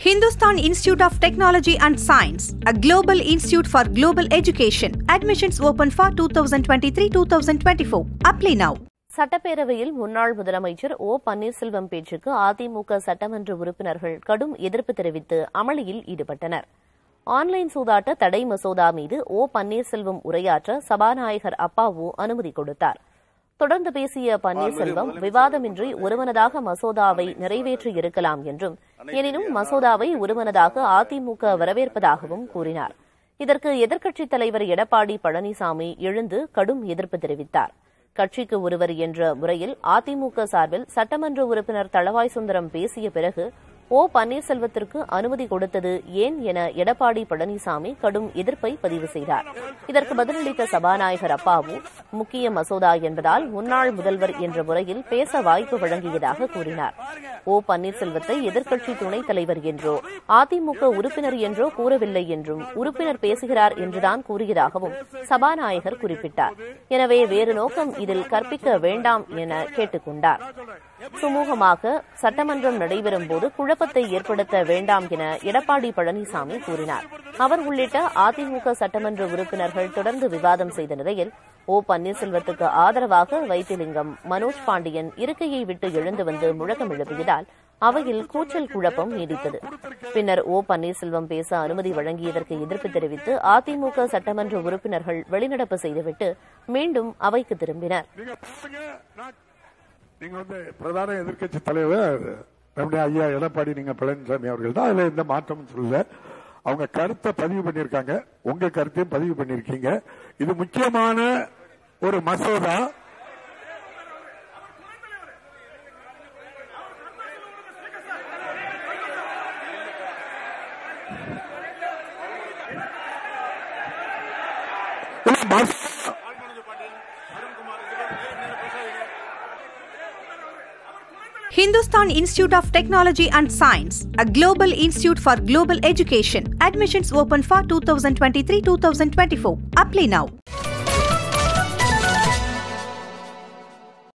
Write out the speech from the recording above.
Hindustan Institute of Technology and Science, a global institute for global education. Admissions open for 2023-2024. Apply now. சட்டப்பேரவையில் முன்னாள் முதலமைச்சர் ஓ பன்னீர்செல்வம் பேச்சுக்கு அதிமுக சட்டமன்ற உறுப்பினர்கள் கடும் எதிர்ப்பு தெரிவித்து அமளியில் ஈடுபட்டனர். ஆன்லைன் சூதாட்ட தடை மசோதா மீது ஓ பன்னீர்செல்வம் உரையாற்ற சபாநாயகர் அப்பாவு அனுமதி கொடுத்தார். தொடர்ந்து பேசிய பன்னீர்செல்வம், விவாதமின்றி ஒருமனதாக மசோதாவை நிறைவேற்றியிருக்கலாம் என்றும், எனினும் மசோதாவை ஒருமனதாக அதிமுக வரவேற்பதாகவும் கூறினார். இதற்கு எதிர்க்கட்சித் தலைவர் எடப்பாடி பழனிசாமி எழுந்து கடும் எதிர்ப்பு தெரிவித்தார். கட்சிக்கு ஒருவர் என்ற முறையில் அதிமுக சார்பில் சட்டமன்ற உறுப்பினர் தளவாய் சுந்தரம் பேசிய பிறகு ஓ பன்னீர்செல்வத்திற்கு அனுமதி கொடுத்தது ஏன் என எடப்பாடி பழனிசாமி கடும் எதிர்ப்பை பதிவு செய்தார். இதற்கு பதிலளித்த சபாநாயகர் அப்பாவு, முக்கிய மசோதா என்பதால் முன்னாள் முதல்வர் என்ற முறையில் பேச வாய்ப்பு வழங்கியதாக கூறினார். ஓ பன்னீர்செல்வத்தை எதிர்க்கட்சி துணைத் தலைவர் என்றோ அதிமுக உறுப்பினர் என்றோ கூறவில்லை என்றும், உறுப்பினர் பேசுகிறார் என்றுதான் கூறியதாகவும் சபாநாயகர் குறிப்பிட்டார். எனவே வேறு நோக்கம் இதில் கற்பிக்க வேண்டாம் என கேட்டுக் கொண்டார். சுமூகமாக சட்டமன்றம் நடைபெறும் போது குழப்பத்தை ஏற்படுத்த வேண்டாம் என எடப்பாடி பழனிசாமி கூறினார். அவர் உள்ளிட்ட அதிமுக சட்டமன்ற உறுப்பினர்கள் தொடர்ந்து விவாதம் செய்த நிலையில் ஓ பன்னீர்செல்வத்துக்கு ஆதரவாக வைத்திலிங்கம், மனோஜ் பாண்டியன் இருக்கையை விட்டு எழுந்து வந்து முழக்கம் எழுப்பியதால் அவையில் கூச்சல் குழப்பம் நீடித்தது. பின்னர் ஓ பன்னீர்செல்வம் பேச அனுமதி வழங்கியதற்கு எதிர்ப்பு தெரிவித்து அதிமுக சட்டமன்ற உறுப்பினர்கள் வெளிநடப்பு செய்துவிட்டு மீண்டும் அவைக்கு திரும்பினர். நீங்க பிரதான எதிர்க்கட்சி தலைவர் நம்முடைய ஐயா எடப்பாடி பழனிசாமி அவர்கள் தான். அதுல எந்த மாற்றமும் சொல்லல. அவங்க கருத்தை பதிவு பண்ணிருக்காங்க, உங்க கருத்தையும் பதிவு பண்ணிருக்கீங்க. இது முக்கியமான ஒரு மசோதா. Hindustan Institute of Technology and Science, a global institute for global education. Admissions open for 2023-2024. Apply now.